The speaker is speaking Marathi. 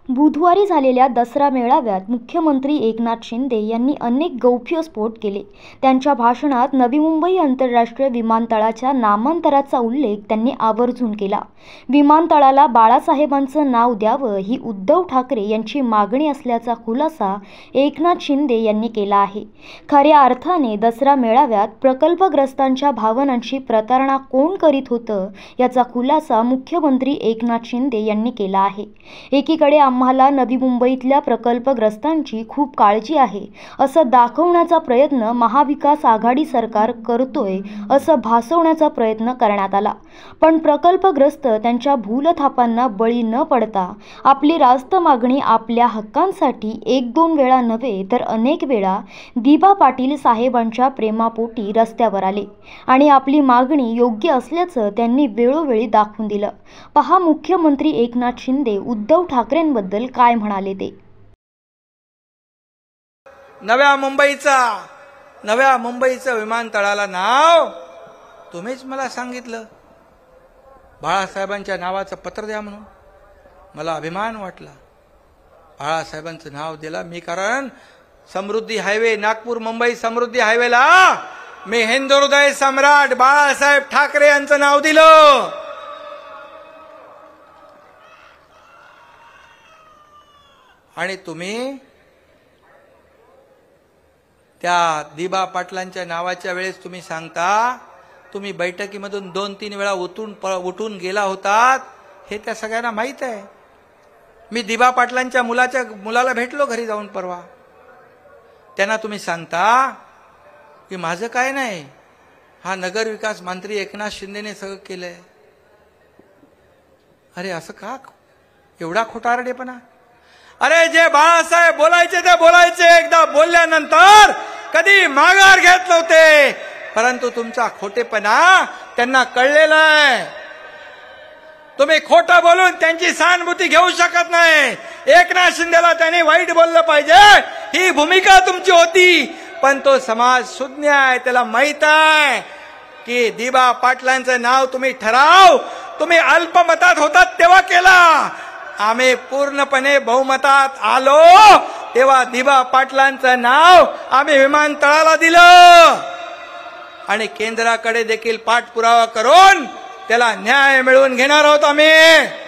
बुधवारी झालेल्या दसरा मेळाव्यात मुख्यमंत्री एकनाथ शिंदे यांनी अनेक गौप्यस्फोट केले। त्यांच्या भाषणात नवी मुंबई आंतरराष्ट्रीय विमानतळाच्या नामांतराचा उल्लेख त्यांनी आवर्जून केला। विमानतळाला बाळासाहेबांचं नाव द्यावं ही उद्धव ठाकरे यांची मागणी असल्याचा खुलासा एकनाथ शिंदे यांनी केला आहे। खऱ्या अर्थाने दसरा मेळाव्यात प्रकल्पग्रस्तांच्या भावनांची प्रतारणा कोण करीत होतं याचा खुलासा मुख्यमंत्री एकनाथ शिंदे यांनी केला आहे। एकीकडे आम्हाला नवी मुंबईतल्या प्रकल्पग्रस्तांची खूप काळजी आहे असं दाखवण्याचा प्रयत्न महाविकास आघाडी सरकार करतोय असं भासवण्याचा प्रयत्न करण्यात आला, पण प्रकल्पग्रस्त त्यांच्या भूलथापांना बळी न पडता आपली रास्त मागणी आपल्या हक्कांसाठी एक दोन वेळा नव्हे तर अनेक वेळा दिबा पाटील साहेबांच्या प्रेमापोटी रस्त्यावर आले आणि आपली मागणी योग्य असल्याचं त्यांनी वेळोवेळी दाखवून दिलं। पहा मुख्यमंत्री एकनाथ शिंदे उद्धव ठाकरेंबद्दल काय म्हणाले ते। नव्या मुंबईचं विमानतळाला नाव तुम्हीच मला सांगितलं, बाळासाहेबांच्या नावाचं पत्र द्या म्हणून। मला अभिमान वाटला, बाळासाहेबांचं नाव दिलं मी, कारण समृद्धी हायवे, नागपूर मुंबई समृद्धी हायवेला मी हिंदुहृदय सम्राट बाळासाहेब ठाकरे यांचं नाव दिलं। आणि तुम्ही त्या दिबा पाटलांच्या नावाच्या वेळेस तुम्ही सांगता तुम्ही बैठकीमधून 2-3 वेळा उठून गेला होतात, हे त्या सगळ्यांना माहित आहे। मी दिबा पाटलांच्या मुलाला भेटलो घरी जाऊन परवा। त्यांना तुम्ही सांगता की माझं काय नाही, हा नगर विकास मंत्री एकनाथ शिंदेने सगळं केलंय। अरे असं का, एवढा खोटारडेपणा? अरे जे बाळासाहेब बोलायचे ते बोलायचे, एकदा बोलल्यानंतर कधी माघार घेत नव्हते, परंतु तुमचा खोटेपणा त्यांना कळलेला आहे। तुम्ही खोटं बोलून त्यांची सहानुभूती घेऊ शकत नाही। एकनाथ शिंदेला त्यांनी वाईट बोललं पाहिजे ही भूमिका तुमची होती, पण तो समाज शून्य आहे, त्याला माहित आहे की दिबा पाटलांचं नाव तुम्ही अल्पमतात होतात तेव्हा केला, आम्ही पूर्णपणे बहुमतात आलो तेव्हा दिबा पाटलांचं नाव आम्ही विमानतळाला दिलं आणि केंद्राकडे देखील पाठपुरावा करून त्याला न्याय मिळवून घेणार आहोत आम्ही।